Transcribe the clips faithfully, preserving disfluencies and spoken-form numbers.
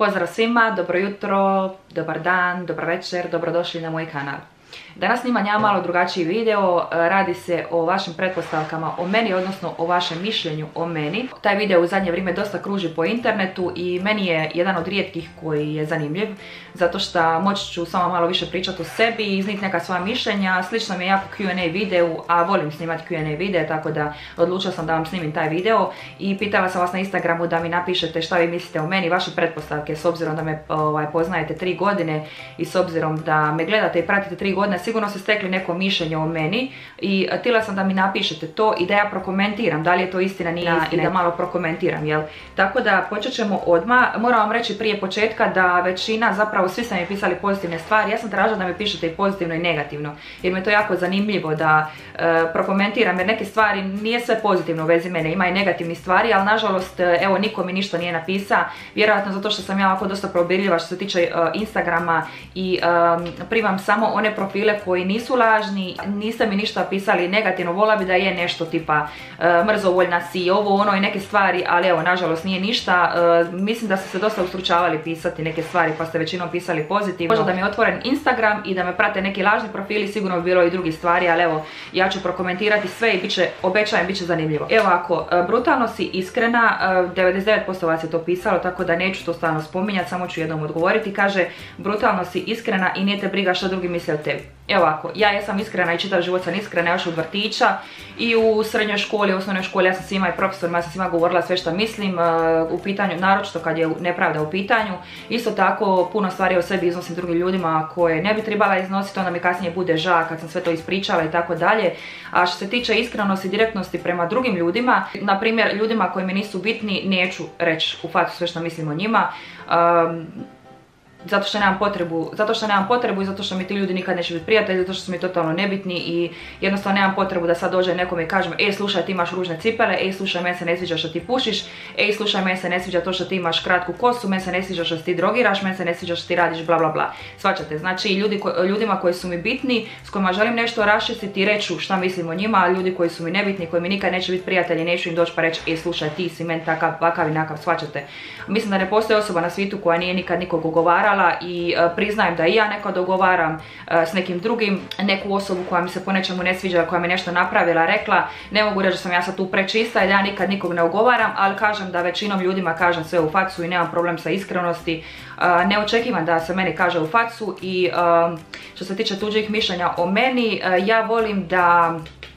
Pozdrav svima, dobro jutro, dobar dan, dobar večer, dobrodošli na moj kanal. Danas snimam ja malo drugačiji video, radi se o vašim pretpostavkama o meni, odnosno o vašem mišljenju o meni. Taj video u zadnje vrijeme dosta kruži po internetu i meni je jedan od rijetkih koji je zanimljiv, zato što moći ću samo malo više pričati o sebi i iznijeti neka svoja mišljenja. Slično mi je jako Q and A video, a volim snimati Q and A video, tako da odlučila sam da vam snimim taj video i pitala sam vas na Instagramu da mi napišete šta vi mislite o meni, vaše pretpostavke, s obzirom da me ovaj, poznajete tri godine i s obzirom da me gledate i pratite tri godine, sigurno ste stekli neko mišljenje o meni i htjela sam da mi napišete to i da ja prokomentiram da li je to istina, nije istina, i da malo prokomentiram, jel? Tako da počet ćemo odmah. Moram vam reći prije početka da većina, zapravo svi ste mi pisali pozitivne stvari, ja sam tražila da mi pišete i pozitivno i negativno, jer mi je to jako zanimljivo da e, prokomentiram, jer neke stvari nije sve pozitivno u vezi mene, ima i negativnih stvari, ali nažalost evo niko mi ništa nije napisao, vjerojatno zato što sam ja ovako dosta probirljiva što se tiče e, Instagrama i e, primam samo one profile koji nisu lažni, niste mi ništa pisali negativno, vola bi da je nešto tipa e, mrzovoljna si, ovo ono i neke stvari, ali evo nažalost nije ništa. E, mislim da ste se dosta ustručavali pisati neke stvari pa ste većinom pisali pozitivno. Možda da mi je otvoren Instagram i da me prate neki lažni profili, sigurno bi bilo i drugih stvari, ali evo ja ću prokomentirati sve i bit će, obećajem, bit će zanimljivo. Evo ako, e, brutalno si iskrena, e, devedeset devet posto vas je to pisalo, tako da neću to stalno spominjati, samo ću jednom odgovoriti. Kaže, brutalno si iskrena i nije te briga što drugi misle o tebi. Evo ovako, ja jesam iskrena i čitav život sam iskrena još od vrtića i u srednjoj školi, u osnovnoj školi, ja sam svima i profesorima, ja sam svima govorila sve što mislim u pitanju, naročito kad je nepravda u pitanju. Isto tako puno stvari o sebi iznosim drugim ljudima koje ne bi trebala iznositi, onda mi kasnije bude žao kad sam sve to ispričala i tako dalje. A što se tiče iskrenosti i direktnosti prema drugim ljudima, na primjer ljudima koji mi nisu bitni, neću reći u facu sve što mislim o njima. Um, Zato što nemam potrebu, zato što nemam potrebu i zato što mi ti ljudi nikad neće biti prijatelji, zato što su mi totalno nebitni i jednostavno nemam potrebu da sad dođe nekome i kažem ej slušaj ti imaš ružne cipele, ej slušaj meni se ne sviđa što ti pušiš, ej slušaj meni se ne sviđa to što ti imaš kratku kosu, meni se ne sviđa što ti drogiraš, meni se ne sviđa što ti radiš bla bla bla. Svačate, znači ljudi ko, ljudima koji su mi bitni, s kojima želim nešto raščistiti i reću šta mislim o njima, a ljudi koji su mi nebitni, koji mi nikad neće biti prijatelji, neću im doći pa reći ej slušaj ti si meni takav, vakav i nakav, svačate. Mislim da ne postoji osoba na svijetu koja nije nikad nikog ogovarala i uh, priznajem da i ja nekad dogovaram uh, s nekim drugim, neku osobu koja mi se po nečemu ne sviđa, koja mi nešto napravila, rekla. Ne mogu reći da sam ja sad tu prečista i da ja nikad nikog ne ogovaram, ali kažem da većinom ljudima kažem sve u facu i nemam problem sa iskrenosti. Uh, ne očekivam da se meni kaže u facu i uh, što se tiče tuđih mišljenja o meni, uh, ja volim da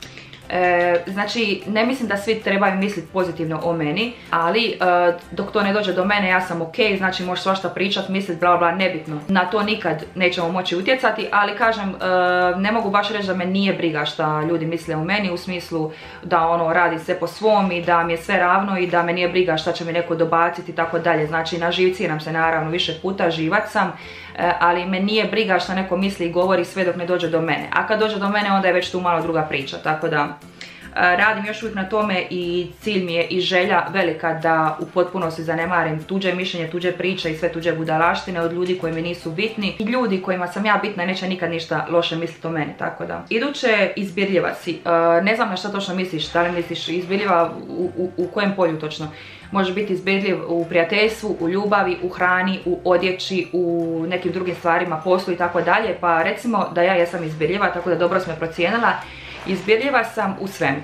E, znači ne mislim da svi trebaju misliti pozitivno o meni, ali e, dok to ne dođe do mene ja sam ok, znači možeš svašta pričat, mislit bla bla, nebitno, na to nikad nećemo moći utjecati, ali kažem e, ne mogu baš reći da me nije briga šta ljudi misle o meni, u smislu da ono radi sve po svom i da mi je sve ravno i da me nije briga šta će mi neko dobaciti i tako dalje, znači naživciram se naravno više puta, živac sam, e, ali me nije briga šta neko misli i govori sve dok ne dođe do mene, a kad dođe do mene onda je već tu malo druga priča, tako da radim još uvijek na tome i cilj mi je i želja velika da u potpunosti zanemarim tuđe mišljenje, tuđe priče i sve tuđe budalaštine od ljudi koji mi nisu bitni. I ljudi kojima sam ja bitna neće nikad ništa loše misliti o meni, tako da. Iduće, izbirljiva si. Ne znam na šta točno misliš, da li misliš izbirljiva u, u, u kojem polju točno. Može biti izbirljiv u prijateljstvu, u ljubavi, u hrani, u odjeći, u nekim drugim stvarima, poslu i tako dalje. Pa recimo da ja jesam izbirljiva, tako da dobro sam je procijenila. Izbirljiva sam u svemu,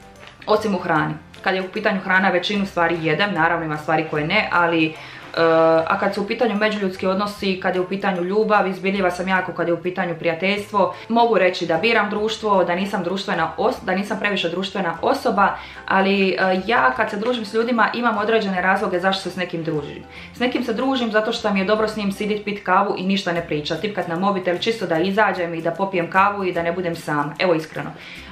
osim u hrani. Kad je u pitanju hrana većinu stvari jedem, naravno ima stvari koje ne, ali Uh, a kad su u pitanju međuljudski odnosi, kad je u pitanju ljubav, izbirljiva sam jako kad je u pitanju prijateljstvo. Mogu reći da biram društvo, da nisam društvena os- da nisam previše društvena osoba, ali uh, ja kad se družim s ljudima imam određene razloge zašto se s nekim družim. S nekim se družim zato što mi je dobro s njim sidit, pit kavu i ništa ne priča, tipkat na mobitel čisto da izađem i da popijem kavu i da ne budem sama, evo iskreno.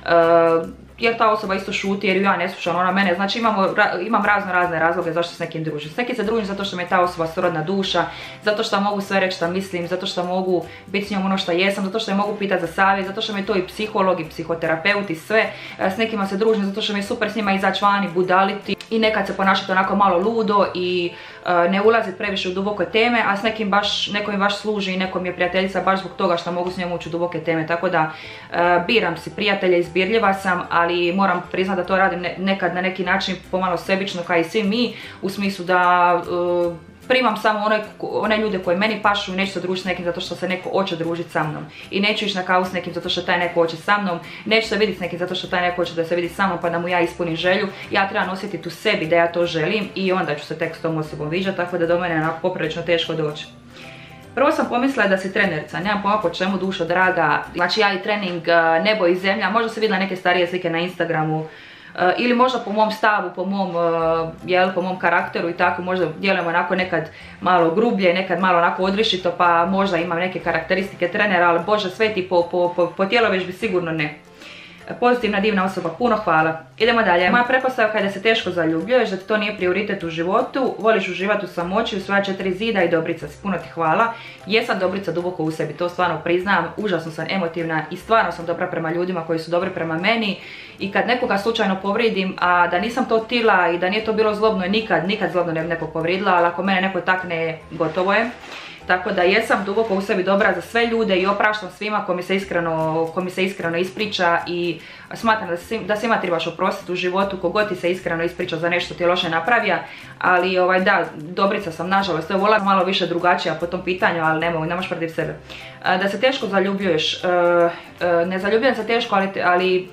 Uh, jer ta osoba isto šuti, jer ju ja ne slušam, ona mene, znači imamo, imam razno razne razloge zašto se s nekim družim. S nekim se družim zato što mi je ta osoba srodna duša, zato što mogu sve reći što mislim, zato što mogu biti s njom ono što jesam, zato što je mogu pitati za savjet, zato što mi je to i psiholog i psihoterapeut i sve. S nekima se družim zato što mi je super s njima izaći vani, budaliti i nekad se ponašati onako malo ludo i uh, ne ulaziti previše u duboke teme, a s nekim baš, neko mi baš služi i nekom je prijateljica baš zbog toga što mogu s njom ući u duboke teme, tako da uh, biram si prijatelje, izbirljiva sam, ali moram priznati da to radim ne, nekad na neki način pomalo sebično kao i svi mi, u smislu da uh, primam samo one, one ljude koji meni pašu i neću se družiti s nekim zato što se neko hoće družiti sa mnom. I neću ići na kavu s nekim zato što taj neko hoće sa mnom, neću se vidjeti s nekim zato što taj neko hoće da se vidi sa mnom pa da mu ja ispunim želju. Ja trebam osjetiti u sebi da ja to želim i onda ću se tek s tom osobom viđati, tako da do mene je onako poprilično teško doći. Prvo sam pomislila da si trenerca, nemam pojma po čemu, dušo draga. Znači ja i trening nebo i zemlja, možda si vidjela neke starije slike na Instagramu. Ili možda po mom stavu, po mom, jel, po mom karakteru i tako, možda djelujem onako nekad malo grublje, nekad malo onako odrišito, pa možda imam neke karakteristike trenera, ali Bože sveti, po, po, po, po tjelovježbi sigurno ne. Pozitivna, divna osoba, puno hvala. Idemo dalje. Moja pretpostavka je da se teško zaljubljuješ, da ti to nije prioritet u životu, voliš uživati u samoći, u svoja četiri zida i dobrica si. Puno ti hvala. Jesam dobrica duboko u sebi, to stvarno priznam, užasno sam emotivna i stvarno sam dobra prema ljudima koji su dobri prema meni. I kad nekoga slučajno povrijedim, a da nisam to tila i da nije to bilo zlobno, nikad, nikad zlobno ne bi nekog povrijedila, ali ako mene neko takne, gotovo je. Tako da jesam duboko u sebi dobra za sve ljude i opraštam svima ko mi se iskreno, ko mi se iskreno ispriča i smatram da, si, da svima trebaš oprostiti u životu kogod ti se iskreno ispriča za nešto ti je loše napravio. Ali ovaj, da, dobrica sam nažalost, to volim malo više drugačija po tom pitanju, ali ne mogu, ne možeš protiv sebe. Da se teško zaljubljuješ, ne zaljubljujem se teško, ali, ali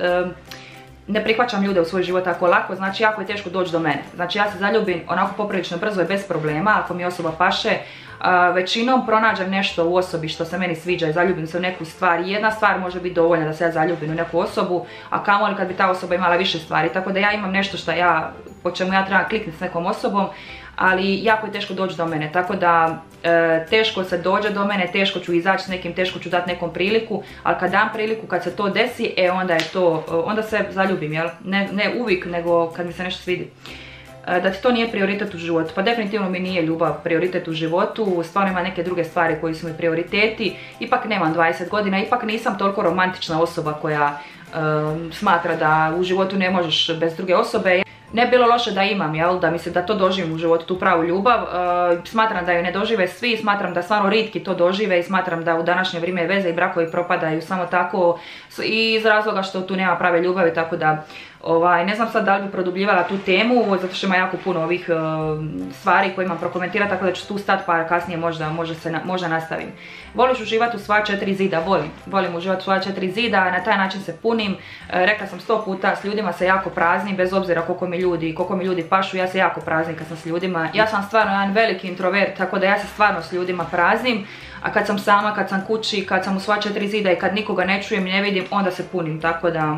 ne prihvaćam ljude u svoj život tako lako, znači jako je teško doći do mene. Znači ja se zaljubim onako poprilično brzo i bez problema, ako mi osoba paše. Uh, većinom pronađem nešto u osobi što se meni sviđa i zaljubim se u neku stvar. Jedna stvar može biti dovoljna da se ja zaljubim u neku osobu, a kamoli kad bi ta osoba imala više stvari. Tako da ja imam nešto što ja, po čemu ja trebam kliknuti s nekom osobom, ali jako je teško doći do mene. Tako da e, teško se dođe do mene, teško ću izaći s nekim, teško ću dati nekom priliku, ali kad dam priliku, kad se to desi, e onda je to, onda se zaljubim, jel? Ne, ne uvijek, nego kad mi se nešto svidi. Da ti to nije prioritet u životu. Pa definitivno mi nije ljubav prioritet u životu, stvarno ima neke druge stvari koji su mi prioriteti. Ipak nemam dvadeset godina, ipak nisam toliko romantična osoba koja um, smatra da u životu ne možeš bez druge osobe. Ne bi bilo loše da imam, jel, da mislim da to doživim u životu, tu pravu ljubav. E, smatram da ju ne dožive svi, smatram da stvarno ritki to dožive i smatram da u današnje vrijeme veze i brakovi propadaju samo tako i iz razloga što tu nema prave ljubavi, tako da ovaj, ne znam sad da li bi produbljivala tu temu, zato što ima jako puno ovih e, stvari koje imam prokomentirati, tako da ću tu stati pa kasnije možda, možda, se, možda nastavim. Voliš uživati u svoja četiri zida? Volim. Volim uživati u svoja četiri zida, na taj način se punim. E, rekla sam sto puta, s ljudima se jako praznim, bez obzira koliko mi ljudi, koliko mi ljudi pašu, ja se jako praznim kad sam s ljudima. Ja sam stvarno jedan veliki introvert, tako da ja se stvarno s ljudima praznim. A kad sam sama, kad sam kući, kad sam u svoja četiri zida i kad nikoga ne čujem i ne vidim, onda se punim, tako da...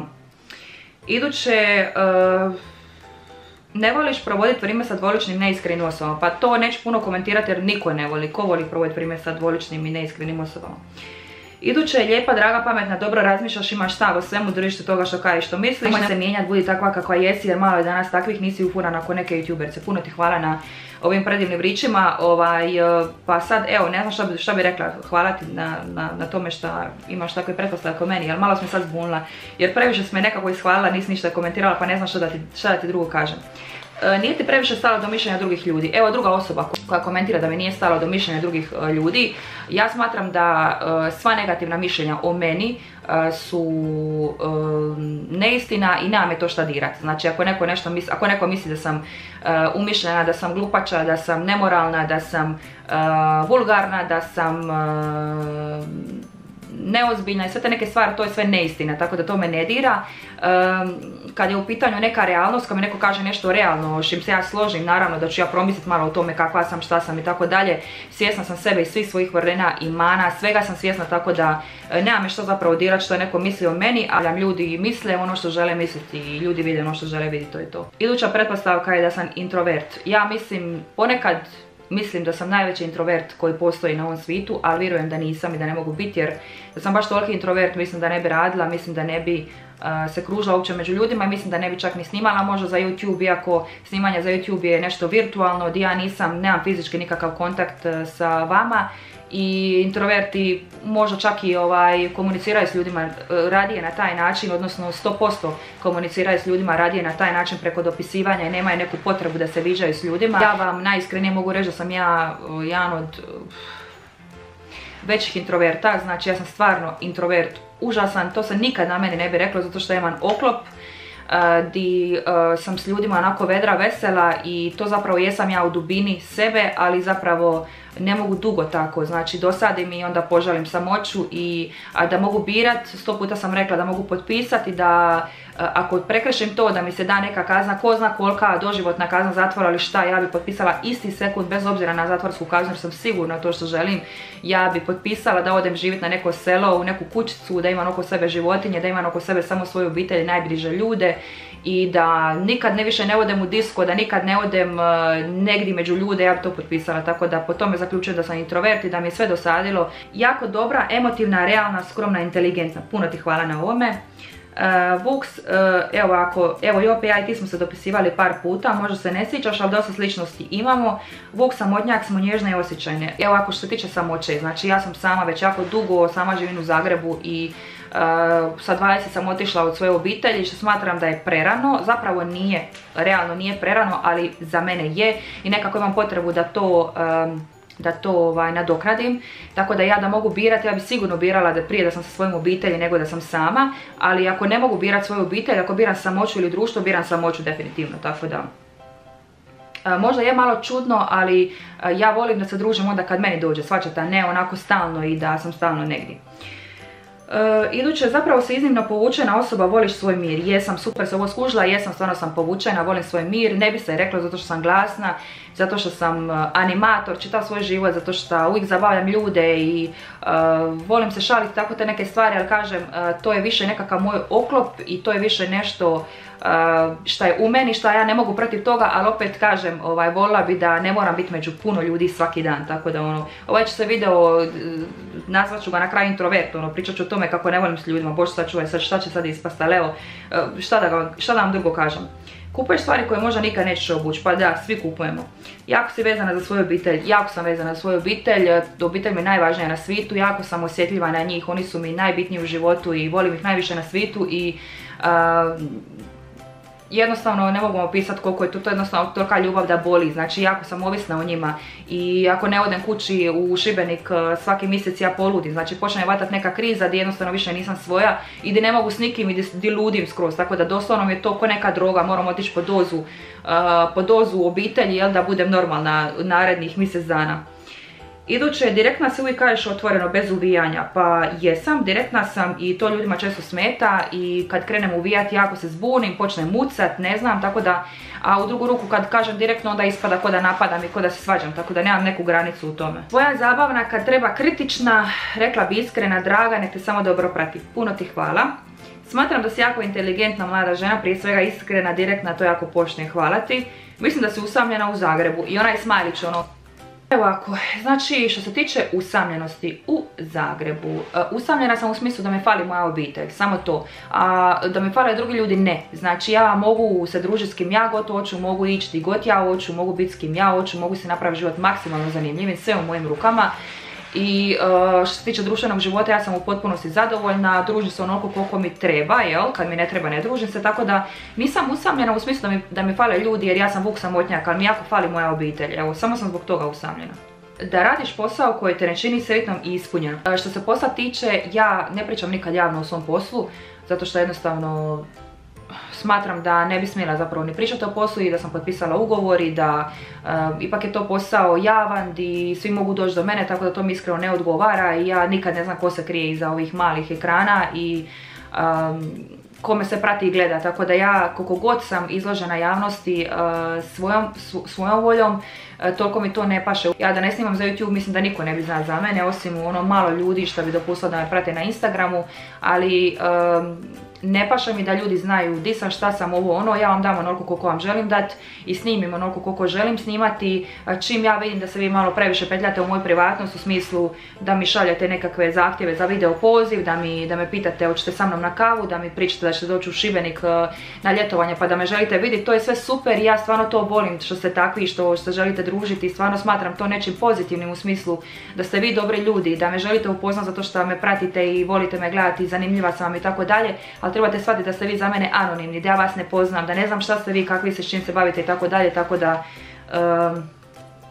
Iduće, uh, ne voliš provoditi vrijeme sa dvoličnim neiskrenim osobama, pa to neću puno komentirati jer niko ne voli, ko voli provoditi vrijeme sa dvoličnim i neiskrenim osobama. Iduće je lijepa, draga, pametna, dobro razmišljaš, imaš stav o svemu, držiš se toga što kažeš, što misliš. Nemoj se mijenjati, budi takva kakva jesi jer malo je danas takvih, nisi ufuran ako neke youtuberce. Puno ti hvala na ovim predivnim ričima, ovaj, pa sad evo, ne znam šta bi, šta bi rekla, hvala ti na, na, na tome što imaš takve pretpostavke o meni, ali malo sam sad zbunila, jer previše sam me nekako ishvalila, nisi ništa komentirala, pa ne znam šta da ti, šta da ti drugo kažem. E, nije ti previše stalo do mišljenja drugih ljudi. Evo druga osoba koja komentira da mi nije stalo do mišljenja drugih uh, ljudi. Ja smatram da uh, sva negativna mišljenja o meni uh, su uh, neistina i nema me to šta dirati. Znači ako neko, nešto misli, ako neko misli da sam uh, umišljena, da sam glupača, da sam nemoralna, da sam uh, vulgarna, da sam... Uh, neozbiljna i sve te neke stvari, to je sve neistina, tako da to me ne dira. Um, kad je u pitanju neka realnost, kad mi neko kaže nešto realno, s čim se ja složim, naravno da ću ja promisliti malo o tome kakva sam, šta sam i tako dalje. Svjesna sam sebe i svih svojih vrlina i mana, svega sam svjesna, tako da nema me što zapravo dirati što neko misli o meni, ali ljudi misle ono što žele misliti i ljudi vide ono što žele vidjeti, to je to. Iduća pretpostavka je da sam introvert. Ja mislim, ponekad mislim da sam najveći introvert koji postoji na ovom svijetu, ali vjerujem da nisam i da ne mogu biti, jer da sam baš toliki introvert mislim da ne bi radila, mislim da ne bi uh, se kružila uopće među ljudima i mislim da ne bi čak ni snimala možda za YouTube, iako snimanje za YouTube je nešto virtualno, gdje ja nisam, nemam fizički nikakav kontakt uh, sa vama. I introverti možda čak i ovaj, komuniciraju s ljudima radije na taj način, odnosno sto posto komuniciraju s ljudima radije na taj način preko dopisivanja i nemaju neku potrebu da se viđaju s ljudima. Ja vam najiskrenije mogu reći da sam ja jedan od većih introverta, znači ja sam stvarno introvert užasan, to se nikad na meni ne bi reklo zato što imam oklop. di sam s ljudima onako vedra, vesela i to zapravo jesam ja u dubini sebe, ali zapravo ne mogu dugo tako, znači dosadi mi i onda požalim samoću i a da mogu birat, sto puta sam rekla da mogu potpisati da ako prekršim to da mi se da neka kazna, ko zna kolika doživotna kazna zatvora ili šta, ja bi potpisala isti sekund bez obzira na zatvorsku kaznu jer sam sigurna to što želim. Ja bi potpisala da odem živjeti na neko selo, u neku kućicu, da imam oko sebe životinje, da imam oko sebe samo svoju obitelj i najbliže ljude i da nikad ne više ne odem u disko, da nikad ne odem negdje među ljude, ja bi to potpisala, tako da po tome zaključujem da sam introvert i da mi je sve dosadilo. Jako dobra, emotivna, realna, skromna, inteligentna. Puno ti hvala na ovome. Uh, Vuks, uh, evo ako, evo Jope, ja i ti smo se dopisivali par puta, možda se ne sjećaš, ali dosta sličnosti imamo. Vuks, samotnjak, smo nježne i osjećajne. Evo ako što se tiče samoće, znači ja sam sama već jako dugo, sama živim u Zagrebu i uh, sa dvadeset sam otišla od svoje obitelji, što smatram da je prerano, zapravo nije, realno nije prerano, ali za mene je i nekako imam potrebu da to um, da to ovaj, nadoknadim, tako da ja da mogu birati, ja bi sigurno birala da prije da sam sa svojim obitelji nego da sam sama, ali ako ne mogu birati svoju obitelj, ako biram samoću ili društvo, biram samoću definitivno, tako da a, možda je malo čudno, ali a, ja volim da se družim onda kad meni dođe, shvaćate, a ne onako stalno i da sam stalno negdje. Uh, iduće, zapravo se iznimno povučena osoba, voliš svoj mir. Jesam, super se ovo skužila, jesam, stvarno sam povučena, volim svoj mir, ne bi se rekla zato što sam glasna, zato što sam uh, animator, čitav svoj život, zato što uvijek zabavljam ljude i uh, volim se šaliti, tako te neke stvari, ali kažem, uh, to je više nekakav moj oklop i to je više nešto Uh, šta je u meni, šta ja ne mogu protiv toga, ali opet kažem, ovaj, volila bi da ne moram biti među puno ljudi svaki dan, tako da ono, ovaj će se video, uh, nazvat ću ga na kraju introvert, ono, pričat ću o tome kako ne volim s ljudima, bože sad čuvaj, sad šta će sad ispast, ali evo, uh, šta, da ga, šta da vam drugo kažem. Kupuješ stvari koje možda nikad nećeš obući, pa da, svi kupujemo. Jako si vezana za svoju obitelj, jako sam vezana za svoju obitelj, obitelj mi je najvažnija na svijetu, jako sam osjetljiva na njih, oni su mi najbitniji u životu i volim ih najviše na svijetu i uh, jednostavno ne mogu opisati koliko je to, to je jednostavno tolika ljubav da boli, znači jako sam ovisna o njima i ako ne odem kući u Šibenik svaki mjesec ja poludim, znači počne je vatat neka kriza gdje jednostavno više nisam svoja i gdje ne mogu s nikim i gdje ludim skroz, tako da doslovno mi je to ko neka droga, moram otići po dozu, uh, po dozu obitelji, jel, da budem normalna narednih mjesec dana. Iduće, direktna se uvijek kažeš otvoreno, bez uvijanja, pa jesam, direktna sam i to ljudima često smeta i kad krenem uvijati jako se zbunim, počnem mucat, ne znam, tako da, a u drugu ruku kad kažem direktno onda ispada ko da napadam i ko da se svađam, tako da nemam neku granicu u tome. Tvoja je zabavna kad treba kritična, rekla bi iskrena, draga, nek te samo dobro prati. Puno ti hvala. Smatram da si jako inteligentna mlada žena, prije svega iskrena, direktna, to jako počne, hvala ti. Mislim da si usamljena u Zagrebu i onaj smajlić, ono, evo ovako, znači što se tiče usamljenosti u Zagrebu, uh, usamljena sam u smislu da mi fali moja obitelj, samo to, a da mi fale drugi ljudi ne, znači ja mogu se družiti s kim ja god hoću, mogu ići di god ja hoću, mogu biti s kim ja hoću, mogu se napraviti život maksimalno zanimljivim, sve u mojim rukama. I uh, što se tiče društvenog života ja sam u potpunosti zadovoljna, družim se onoliko koliko mi treba, jel, kad mi ne treba ne družim se, tako da nisam usamljena u smislu da mi, da mi fale ljudi jer ja sam Vuk samotnjak, ali mi jako fali moja obitelj, evo, samo sam zbog toga usamljena. Da radiš posao koji te ne čini sretnom i ispunjen. Uh, što se posla tiče, ja ne pričam nikad javno o svom poslu, zato što jednostavno smatram da ne bi smjela zapravo ni pričati o poslu i da sam potpisala ugovor i da uh, ipak je to posao javan i svi mogu doći do mene, tako da to mi iskreno ne odgovara i ja nikad ne znam ko se krije iza ovih malih ekrana i um, kome se prati i gleda, tako da ja koliko god sam izložena javnosti uh, svojom, svojom voljom, uh, toliko mi to ne paše. Ja da ne snimam za YouTube mislim da niko ne bi znao za mene, osim ono malo ljudi što bi dopustilo da me prate na Instagramu, ali um, ne paša mi da ljudi znaju di sam, šta sam, ovo ono, ja vam dam onoliko koliko vam želim dati i snimim onoliko koliko želim snimati. Čim ja vidim da se vi malo previše petljate u moju privatnost u smislu da mi šaljete nekakve zahtjeve za video poziv, da, mi, da me pitate hoćete sa mnom na kavu, da mi pričate da ćete doći u Šibenik na ljetovanje pa da me želite vidjeti, to je sve super i ja stvarno to volim što ste takvi, što se želite družiti i stvarno smatram to nečim pozitivnim u smislu da ste vi dobri ljudi, da me želite upoznati zato što me pratite i volite me gledati, zanimljiva sam vam i tako dalje, ali trebate shvatiti da ste vi za mene anonimni, da ja vas ne poznam, da ne znam šta ste vi, kakvi se, s čim se bavite i tako dalje, tako da um,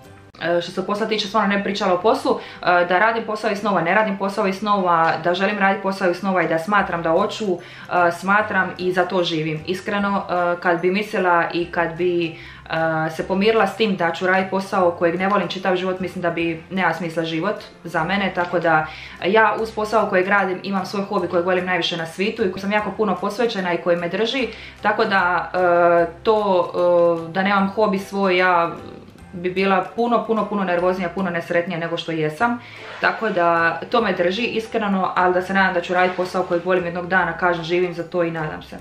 što se posla tiče, stvarno ne pričala o poslu, da radim posao iz snova, ne radim posao iz snova, da želim raditi posao iz snova i da smatram da hoću, smatram i za to živim. Iskreno, kad bi mislila i kad bi se pomirila s tim da ću raditi posao kojeg ne volim čitav život, mislim da bi nema smisla život za mene, tako da ja uz posao kojeg radim imam svoj hobi kojeg volim najviše na svijetu i koji sam jako puno posvećena i koji me drži, tako da to da nemam hobi svoj, ja bi bila puno, puno, puno nervoznija, puno nesretnija nego što jesam. Tako da to me drži iskreno, ali da se nadam da ću raditi posao koji volim jednog dana, kažem, živim za to i nadam se.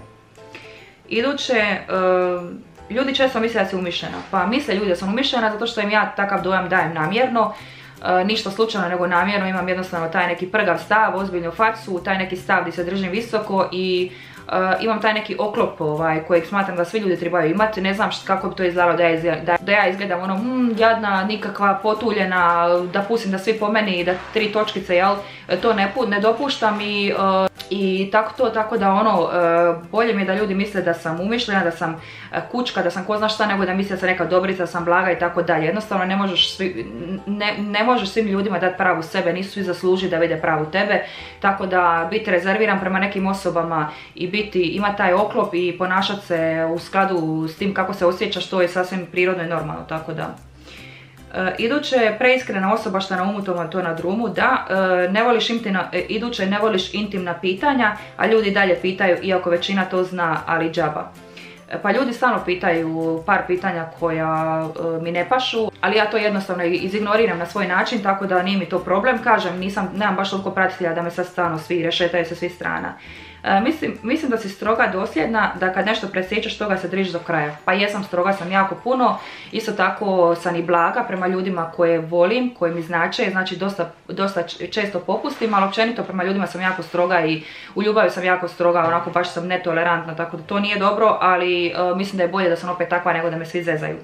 Iduće, ljudi često misle da sam umišljena. Pa misle ljudi da sam umišljena zato što im ja takav dojam dajem namjerno. Ništa slučajno nego namjerno, imam jednostavno taj neki prgav stav, ozbiljnu facu, taj neki stav gdje se držim visoko i Uh, imam taj neki oklop ovaj, kojeg smatram da svi ljudi trebaju imati. Ne znam kako bi to izgledalo da ja, izgledam, da, da ja izgledam ono mm, jadna, nikakva, potuljena, da pustim da svi po meni i da tri točkice, jel, to ne, ne dopuštam i, uh, i tako to, tako da ono, uh, bolje mi je da ljudi misle da sam umišljena, da sam uh, kučka, da sam ko zna šta, nego da misle da sam neka dobrica, da sam blaga i tako dalje. Jednostavno ne možeš, svi, ne, ne možeš svim ljudima dati pravu sebe, nisu svi zaslužili da vide pravu tebe, tako da biti rezerviran prema nekim osobama i biti, ima taj oklop i ponašati se u skladu s tim kako se osjećaš, to je sasvim prirodno i normalno, tako da. E, iduće, preiskrena osoba, što na umu, to, to na drumu, da, e, ne voliš intimna, e, iduće, ne voliš intimna pitanja, a ljudi dalje pitaju, iako većina to zna, ali džaba. E, pa ljudi stalno pitaju par pitanja koja e, mi ne pašu, ali ja to jednostavno izignoriram na svoj način, tako da nije mi to problem, kažem, nisam, nemam baš toliko pratitelja da me sad stalno svi rešetaju sa svih strana. E, mislim, mislim da si stroga, dosljedna, da kad nešto presjećaš toga se držiš do kraja. Pa jesam stroga, sam jako puno, isto tako sam i blaga prema ljudima koje volim, koji mi znače, znači dosta, dosta često popustim, ali općenito prema ljudima sam jako stroga i u ljubavi sam jako stroga, onako baš sam netolerantna, tako da to nije dobro, ali e, mislim da je bolje da sam opet takva nego da me svi zezaju.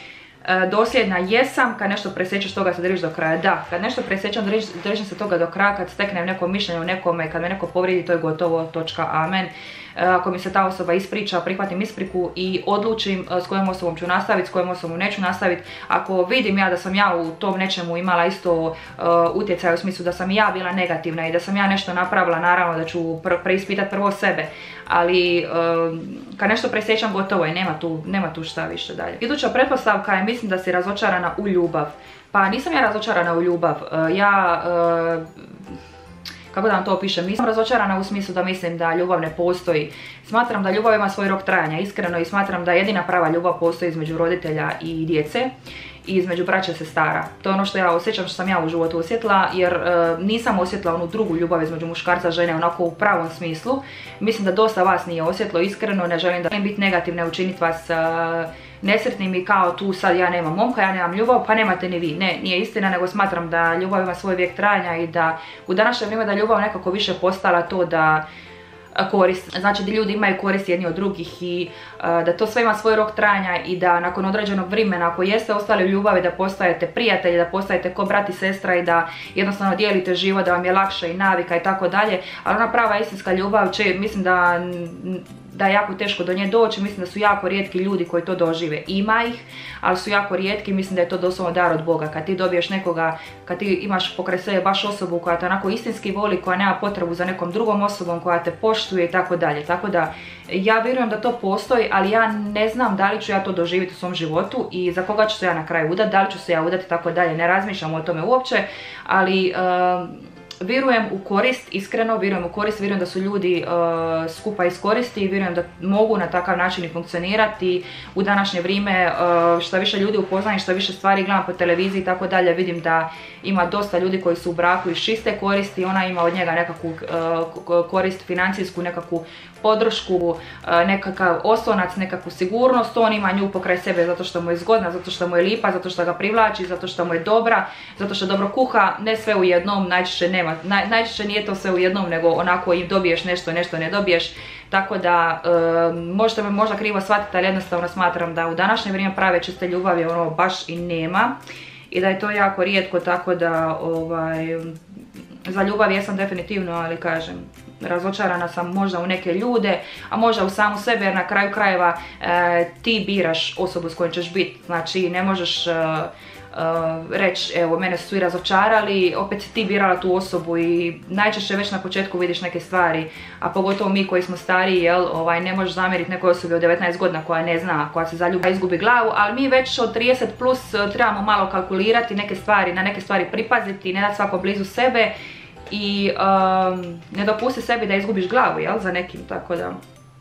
Dosljedna jesam, kad nešto presjećaš toga se držiš do kraja. Da, kad nešto presjećam držim se toga do kraja, kad steknem neko mišljenje o nekome, kad me neko povridi, to je gotovo, točka, amen. Ako mi se ta osoba ispriča, prihvatim ispriku i odlučim s kojom osobom ću nastaviti, s kojom osobom neću nastaviti. Ako vidim ja da sam ja u tom nečemu imala isto uh, utjecaj u smislu da sam ja bila negativna i da sam ja nešto napravila, naravno da ću pr preispitati prvo sebe. Ali uh, kad nešto presjećam, gotovo je, nema tu, nema tu šta više dalje. Iduća pretpostavka je, mislim da si razočarana u ljubav. Pa nisam ja razočarana u ljubav. Uh, ja... Uh, Kako da vam to opišem? Nisam razočarana u smislu da mislim da ljubav ne postoji. Smatram da ljubav ima svoj rok trajanja, iskreno, i smatram da jedina prava ljubav postoji između roditelja i djece i između braće i sestara. To je ono što ja osjećam, što sam ja u životu osjetila, jer e, nisam osjetila onu drugu ljubav između muškarca i žene onako u pravom smislu. Mislim da dosta vas nije osjetilo, iskreno, ne želim da želim biti negativna, učiniti vas e, nesretnim i kao tu sad ja nemam momka, ja nemam ljubav, pa nemate ni vi. Ne, nije istina, nego smatram da ljubav ima svoj vijek trajanja i da u današnje vrijeme da ljubav nekako više postala to da korist, znači da ljudi imaju korist jedni od drugih i uh, da to sve ima svoj rok trajanja i da nakon određenog vremena, ako jeste ostali u ljubavi, da postajete prijatelji, da postajete ko brat i sestra i da jednostavno dijelite život, da vam je lakše i navika i tako dalje, ali ona prava istinska ljubav, če, mislim da da je jako teško do nje doći, mislim da su jako rijetki ljudi koji to dožive. Ima ih, ali su jako rijetki, mislim da je to doslovno dar od Boga. Kad ti dobiješ nekoga, kad ti imaš pokraj sebe baš osobu koja te onako istinski voli, koja nema potrebu za nekom drugom osobom, koja te poštuje i tako dalje. Tako da ja vjerujem da to postoji, ali ja ne znam da li ću ja to doživjeti u svom životu i za koga ću se ja na kraju udati, da li ću se ja udati i tako dalje. Ne razmišljam o tome uopće, ali uh, vjerujem u korist, iskreno vjerujem u korist, vjerujem da su ljudi uh, skupa iz koristi i vjerujem da mogu na takav način i funkcionirati u današnje vrijeme. Uh, što više ljudi upoznajem, što više stvari gledam po televiziji i tako dalje, vidim da ima dosta ljudi koji su u braku iz čiste koristi, ona ima od njega nekakvu uh, korist financijsku, nekakvu podršku, uh, nekakav oslonac, nekakvu sigurnost, on ima nju pokraj sebe zato što mu je zgodna, zato što mu je lipa, zato što ga privlači, zato što mu je dobra, zato što dobro kuha, ne sve u jednom, najčešće nema. Naj, najčešće nije to sve u jednom, nego onako i dobiješ nešto, nešto ne dobiješ. Tako da e, možete me možda krivo shvatiti, ali jednostavno smatram da u današnje vrijeme prave čiste ljubavi ono baš i nema. I da je to jako rijetko, tako da ovaj, za ljubav jesam definitivno, ali kažem, razočarana sam možda u neke ljude, a možda u samu sebe, jer na kraju krajeva e, ti biraš osobu s kojom ćeš biti. Znači ne možeš... E, reći evo mene su svi razočarali, opet si ti birala tu osobu i najčešće već na početku vidiš neke stvari, a pogotovo mi koji smo stariji, jel, ovaj, ne možeš zamjeriti nekoj osobi od devetnaest godina koja ne zna, koja se zaljubi, izgubi glavu, ali mi već od trideset plus trebamo malo kalkulirati neke stvari, na neke stvari pripaziti, ne dati svakom blizu sebe i um, ne dopusti sebi da izgubiš glavu, jel, za nekim, tako da.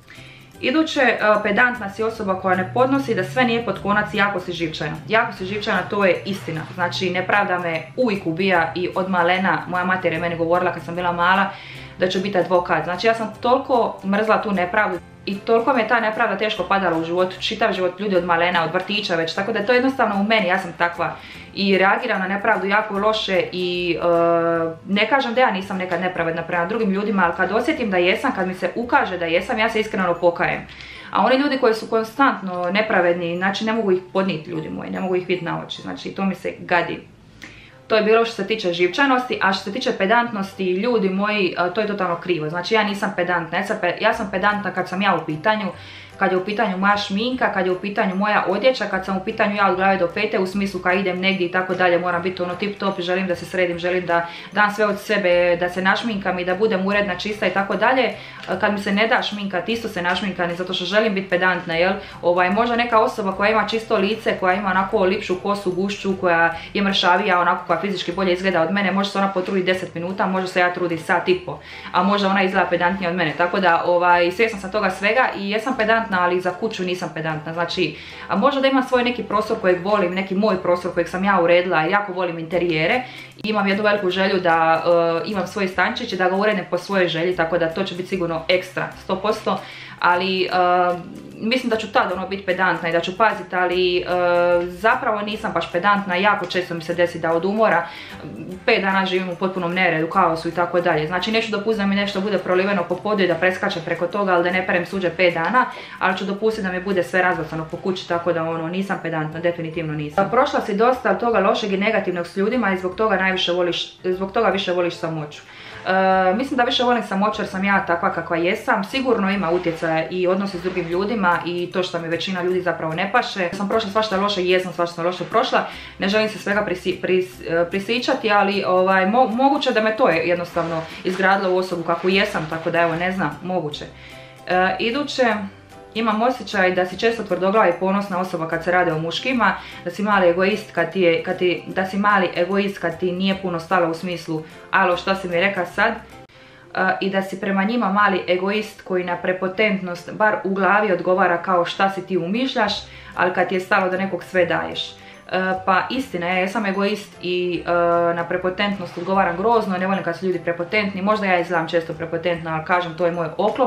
Iduće, pedantna si osoba koja ne podnosi da sve nije pod konac i jako si živčana. Jako si živčana, to je istina. Znači, nepravda me uvijek ubija i od malena, moja mater je meni govorila kad sam bila mala da ću biti advokat. Znači, ja sam toliko mrzla tu nepravdu i toliko mi je ta nepravda teško padala u životu, čitav život ljudi od malena, od vrtića već, tako da je to jednostavno u meni, ja sam takva i reagiram na nepravdu jako loše i uh, ne kažem da ja nisam nekad nepravedna prema drugim ljudima, ali kad osjetim da jesam, kad mi se ukaže da jesam, ja se iskreno pokajem. A oni ljudi koji su konstantno nepravedni, znači ne mogu ih podnijeti, ljudi moji, ne mogu ih vidjeti na oči, znači to mi se gadi. To je bilo što se tiče živčanosti, a što se tiče pedantnosti, ljudi moji, to je totalno krivo. Znači ja nisam pedantna, ja sam pedantna kad sam ja u pitanju, kad je u pitanju moja šminka, kad je u pitanju moja odjeća, kad sam u pitanju ja od glave do pete, u smislu kad idem negdje i tako dalje, moram biti ono tip top, želim da se sredim, želim da dam sve od sebe, da se našminkam i da budem uredna, čista i tako dalje. Kad mi se ne da šminkat, isto se našminkam zato što želim biti pedantna, jel? Ovaj, možda neka osoba koja ima čisto lice, koja ima onako lipšu kosu, gušću, koja je mršavija, onako koja fizički bolje izgleda od mene, može se ona potruditi deset minuta, može se ja truditi sat i po, a možda ona izgleda pedantnija od mene, tako da ovaj, svjesna sam toga svega i jesam pedantna, ali za kuću nisam pedantna. Znači, a možda da imam svoj neki prostor kojeg volim, neki moj prostor kojeg sam ja uredila, jer jako volim interijere i imam jednu veliku želju da uh, imam svoj stančić i da ga uredim po svojoj želji, tako da to će biti sigurno ekstra, sto posto, ali uh, mislim da ću tad ono biti pedantna i da ću paziti, ali uh, zapravo nisam baš pedantna, jako često mi se desi da od umora pet dana živim u potpunom neredu, kaosu i tako dalje. Znači neću dopustiti da mi nešto bude proliveno po podu i da preskačem preko toga, ali da ne perem suđe pet dana, ali ću dopustiti da mi bude sve razbacano po kući, tako da ono, nisam pedantna, definitivno nisam. Prošla si dosta toga lošeg i negativnog s ljudima i zbog toga najviše voliš, zbog toga više voliš samoću. Uh, mislim da više volim samoću jer sam ja takva kakva jesam, sigurno ima utjecaja i odnosi s drugim ljudima i to što mi većina ljudi zapravo ne paše. Sam prošla svašta loše i jesam svašta loše prošla, ne želim se svega prisi, pris, prisičati, ali ovaj, mo, moguće da me to je jednostavno izgradilo u osobu kakvu jesam, tako da evo ne znam, moguće. Uh, iduće, imam osjećaj da si često tvrdoglava i ponosna osoba kad se rade o muškima, da si mali egoist kad ti je, kad ti, da si mali egoist kad ti nije puno stalo u smislu alo šta si mi reka sad, uh, i da si prema njima mali egoist koji na prepotentnost bar u glavi odgovara kao šta si ti umišljaš, ali kad ti je stalo da nekog sve daješ. Uh, pa istina je, ja sam egoist i uh, na prepotentnost odgovaram grozno, ne volim kad su ljudi prepotentni, možda ja izgledam često prepotentna, ali kažem to je moj oklop,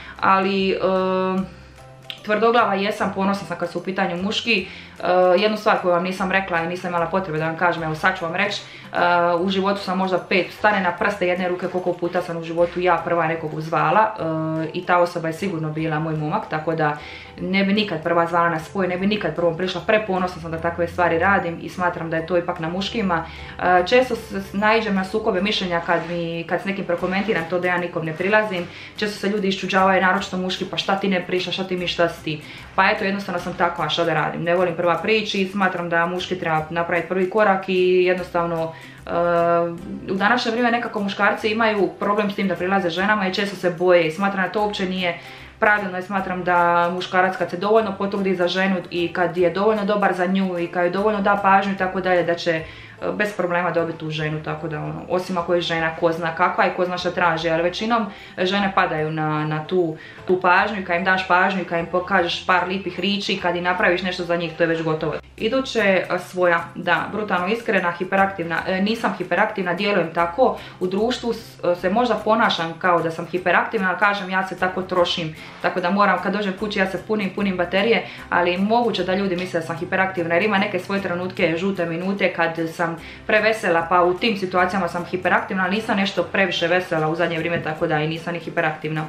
ali uh, tvrdoglava jesam, ponosna sam kad su u pitanju muški. Uh, jednu stvar koju vam nisam rekla i nisam imala potrebe da vam kažem, evo sad ću vam reći, uh, u životu sam možda pet, stane na prste jedne ruke koliko puta sam u životu ja prva nekog uzvala uh, i ta osoba je sigurno bila moj momak, tako da ne bi nikad prva zvala na spoj, ne bi nikad prvom prišla, preponosna sam da takve stvari radim i smatram da je to ipak na muškima. Uh, često naiđem na sukobe mišljenja kad, mi, kad s nekim prokomentiram to da ja nikom ne prilazim, često se ljudi iščuđavaju, naročito muški, pa šta ti ne pričaš, šta ti mi, šta si ti. Pa eto, jednostavno sam takva, a šta da radim, ne volim prva priči i smatram da muški treba napraviti prvi korak i jednostavno uh, u današnje vrijeme nekako muškarci imaju problem s tim da prilaze ženama i često se boje i smatram da to uopće nije pravilno i smatram da muškarac kad se dovoljno potrudi za ženu i kad je dovoljno dobar za nju i kad je dovoljno da pažnju i tako dalje, da će bez problema dobiti tu ženu, tako da ono, osim ako je žena ko zna kakva i ko zna šta traži, ali većinom žene padaju na, na tu, tu pažnju i kad im daš pažnju i kad im pokažeš par lipih riči i kad im napraviš nešto za njih, to je već gotovo. Iduće, svoja, da, brutalno iskrena, hiperaktivna, e, nisam hiperaktivna, djelujem tako, u društvu se možda ponašam kao da sam hiperaktivna, ali kažem ja se tako trošim, tako da moram kad dođem kući ja se punim, punim baterije, ali moguće da ljudi misle da sam hiperaktivna jer ima neke svoje trenutke, žute minute kad sam prevesela, pa u tim situacijama sam hiperaktivna, ali nisam nešto previše vesela u zadnje vrijeme, tako da i nisam ni hiperaktivna.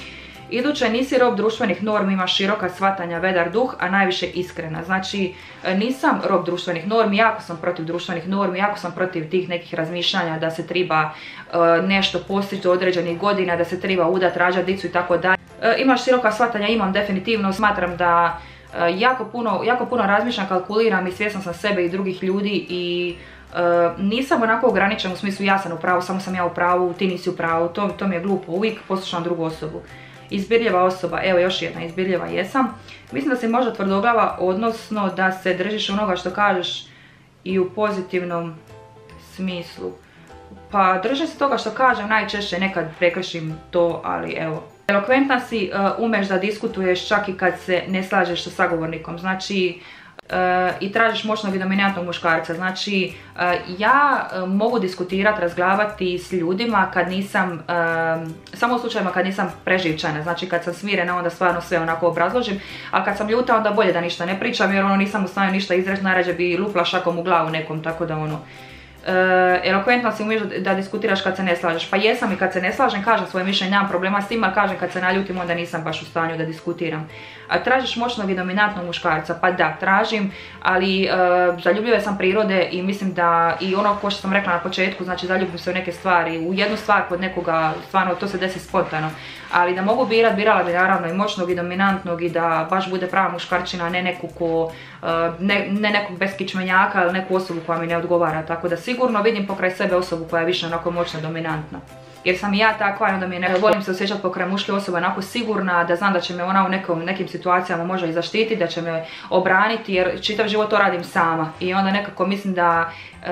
Iduće, nisi rob društvenih normi, imaš široka shvatanja, vedar duh, a najviše iskrena. Znači, nisam rob društvenih normi, jako sam protiv društvenih normi, jako sam protiv tih nekih razmišljanja da se treba uh, nešto postići do određenih godina, da se treba udat, rađat dicu i tako dalje. Uh, imaš široka shvatanja, imam definitivno, smatram da jako puno, jako puno razmišljam, kalkuliram i svjesna sam sebe i drugih ljudi i Uh, nisam onako ograničen u smislu ja sam u pravu, samo sam ja u pravu, ti nisi u pravu, to, to mi je glupo, uvijek poslušam drugu osobu. Izbirljiva osoba, evo još jedna, izbirljiva jesam. Mislim da si možda tvrdoglava, odnosno da se držiš onoga što kažeš i u pozitivnom smislu. Pa držim se toga što kažem, najčešće nekad prekršim to, ali evo. Elokventna si, uh, umeš da diskutuješ čak i kad se ne slažeš sa sagovornikom, znači Uh, i tražiš moćnog i dominantnog muškarca. Znači, uh, ja uh, mogu diskutirati, razglabati s ljudima kad nisam, uh, samo u slučajima kad nisam preživčana, znači kad sam smirena onda stvarno sve onako obrazložim, a kad sam ljuta onda bolje da ništa ne pričam jer ono nisam u stanju ništa izreći, najrađe bi lupla šakom u glavu nekom, tako da ono. Uh, elokventno si umiješ da diskutiraš kad se ne slažeš, pa jesam i kad se ne slažem, kažem svoje mišljenje, nemam problema s tim, ali kažem kad se naljutim onda nisam baš u stanju da diskutiram. A tražiš moćnog i dominantnog muškarca, pa da, tražim, ali uh, zaljubljive sam prirode i mislim da i ono ko što sam rekla na početku, znači zaljubim se u neke stvari, u jednu stvar kod nekoga, stvarno to se desi spontano, ali da mogu birat, birala bi naravno i moćnog i dominantnog i da baš bude prava muškarčina, ne neku ko, uh, ne, ne nekog beskičmenjaka ili neku osobu koja mi ne odgovara, tako da sigurno vidim pokraj sebe osobu koja je više onako moćna, dominantna. Jer sam i ja takva i onda mi ne volim se osjećati pokraj muške osobe onako sigurna, da znam da će me ona u nekom, nekim situacijama može i zaštititi, da će me obraniti jer čitav život to radim sama i onda nekako mislim da e,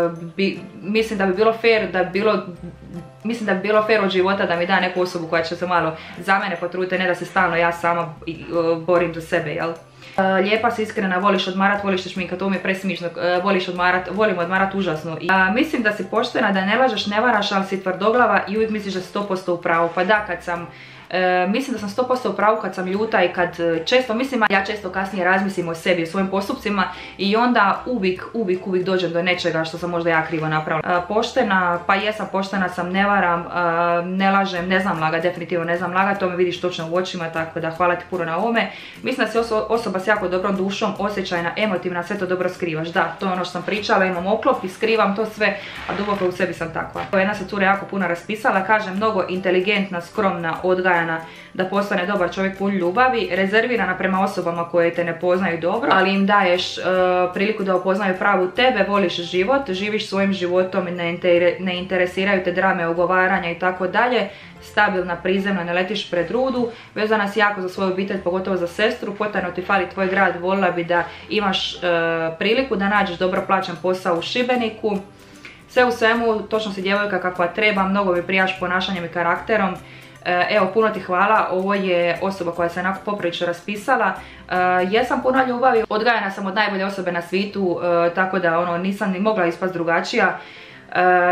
bi, mislim da bi bilo fair, da bi bilo, mislim da bi bilo fair od života da mi da neku osobu koja će se malo za mene potruditi, ne da se stalno ja sama e, borim za sebe, jel? Lijepa si, iskrena, voliš odmarat, voliš te šminkat, to mi je presmišno, voliš odmarat, volim odmarat užasno. I, a, mislim da si poštena, da ne lažeš, ne varaš, ali si tvrdoglava i uvijek misliš da si sto posto u pravu. Pa da, kad sam, e, mislim da sam sto posto u pravu kad sam ljuta i kad često mislim, a ja često kasnije razmislim o sebi, o svojim postupcima i onda uvijek, uvijek, uvijek dođem do nečega što sam možda ja krivo napravila. E, poštena, pa jesam, poštena sam, ne varam, e, ne lažem, ne znam lagat, definitivno ne znam lagat, to me vidiš točno u očima, tako da hvala ti puno na ovome. Mislim da si oso osoba s jako dobrom dušom, osjećajna, emotivna, sve to dobro skrivaš. Da, to je ono što sam pričala, imam oklop i skrivam to sve, a duboko u sebi sam takva. Jedna se cura jako puno raspisala, kaže mnogo inteligentna, skromna, odgajana, da postane dobar čovjek pun ljubavi, rezervirana prema osobama koje te ne poznaju dobro, ali im daješ uh, priliku da upoznaju pravu tebe, voliš život, živiš svojim životom i ne, inter ne interesiraju te drame, ugovaranja i tako dalje. Stabilna, prizemna, ne letiš pred rudu, vezana si jako za svoju obitelj, pogotovo za sestru, potajno ti fali tvoj grad, volila bi da imaš uh, priliku da nađeš dobro plaćen posao u Šibeniku. Sve u svemu, točno si djevojka kakva treba, mnogo mi prijaš ponašanjem i karakterom. Evo, puno ti hvala, ovo je osoba koja se onako poprilično raspisala. Uh, jesam puna ljubavi, odgajana sam od najbolje osobe na svijetu, uh, tako da ono, nisam ni mogla ispast drugačija. Uh,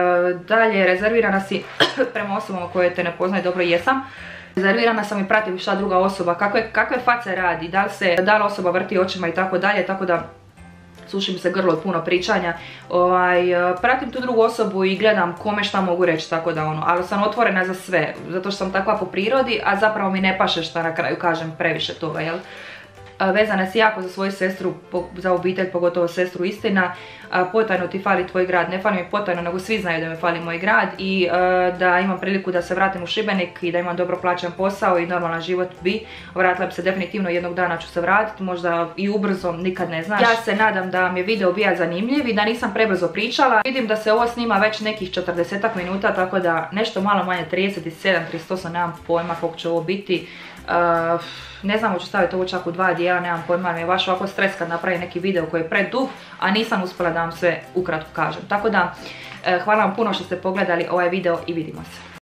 dalje, rezervirana si prema osobama koje te ne poznaju dobro, jesam. Rezervirana sam i pratim šta druga osoba, kakve, kakve face radi, da li se, da li osoba vrti očima i tako dalje, tako da suši mi se grlo od puno pričanja. Ovaj, pratim tu drugu osobu i gledam kome šta mogu reći, tako da ono, ali sam otvorena za sve, zato što sam takva po prirodi, a zapravo mi ne paše šta na kraju kažem previše toga, jel? Vezana si jako za svoju sestru, za obitelj, pogotovo sestru, istina. Potajno ti fali tvoj grad, ne fali mi potajno, nego svi znaju da mi fali moj grad i da imam priliku da se vratim u Šibenik i da imam dobro plaćen posao i normalan život bi. Vratila bi se definitivno, jednog dana ću se vratiti, možda i ubrzo, nikad ne znaš. Ja se nadam da mi je video bio zanimljiv i da nisam prebrzo pričala. Vidim da se ovo snima već nekih četrdesetak minuta, tako da nešto malo manje, trideset sedam, trideset osam, nemam pojma koliko će ovo biti. Uh, ne znam, hoću staviti ovo čak u dva dijela, nemam pojma, mi je baš ovako stres kad napravim neki video koji je predug, a nisam uspjela da vam sve ukratko kažem. Tako da, uh, hvala vam puno što ste pogledali ovaj video i vidimo se.